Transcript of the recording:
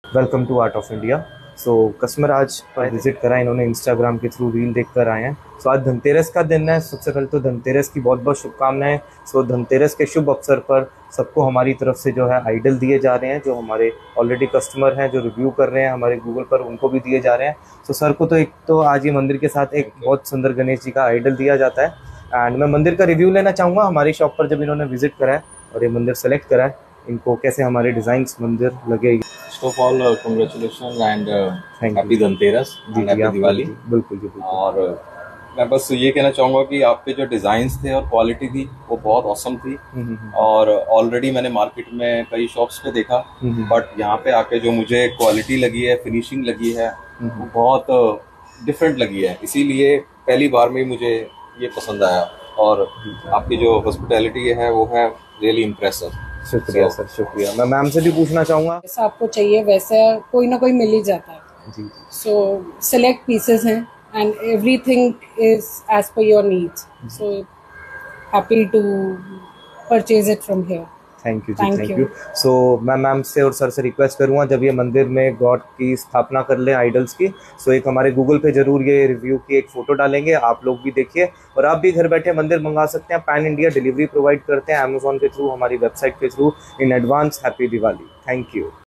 Welcome to art of India. So customer आज पर visit करा, इन्होंने इंस्टाग्राम के थ्रू रील देख कर आए हैं। सो आज धनतेरस का दिन है। सबसे पहले तो धनतेरस की बहुत बहुत शुभकामनाएं। सो धनतेरस के शुभ अवसर पर सबको हमारी तरफ से जो है आइडल दिए जा रहे हैं, जो हमारे ऑलरेडी कस्टमर हैं जो रिव्यू कर रहे हैं हमारे गूगल पर, उनको भी दिए जा रहे हैं। सो सर को तो एक तो आज ये मंदिर के साथ एक बहुत सुंदर गणेश जी का आइडल दिया जाता है। एंड मैं मंदिर का रिव्यू लेना चाहूँगा हमारी शॉप पर जब इन्होंने विजिट करा है और ये मंदिर सेलेक्ट करा है, इनको कैसे हमारे डिजाइन्स मंदिर लगे। First of all congratulation and Thank happy you। Dhanteras ji and जी, हैप्पी आपको दिवाली। भी बिल्कुल जी बिल्कुल। और मैं बस ये कहना चाहूँगा कि आपके जो डिज़ाइंस थे और क्वालिटी थी वो बहुत औसम थी। और ऑलरेडी मैंने मार्केट में कई शॉप्स पे देखा, बट यहाँ पे आके जो मुझे क्वालिटी लगी है, फिनिशिंग लगी है, वो बहुत डिफरेंट लगी है। इसीलिए पहली बार में ही मुझे ये पसंद आया। और आपकी जो हॉस्पिटैलिटी है वो है रियली इम्प्रेसिव। शुक्रिया सर, शुक्रिया। मैं मैम से भी पूछना चाहूँगा। जैसा आपको चाहिए वैसा कोई ना कोई मिल ही जाता है। जी। सो सिलेक्ट पीसेस हैं and everything is as per your needs. So happy to purchase it from here. Thank you जी, थैंक यू। सो मैं मैम से और सर से रिक्वेस्ट करूँगा, जब ये मंदिर में गॉड की स्थापना कर ले आइडल्स की, सो एक हमारे गूगल पे जरूर ये रिव्यू की एक फ़ोटो डालेंगे, आप लोग भी देखिए। और आप भी घर बैठे मंदिर मंगा सकते हैं। पैन इंडिया डिलीवरी प्रोवाइड करते हैं अमेजोन के थ्रू, हमारी वेबसाइट के through. In advance happy Diwali. Thank you.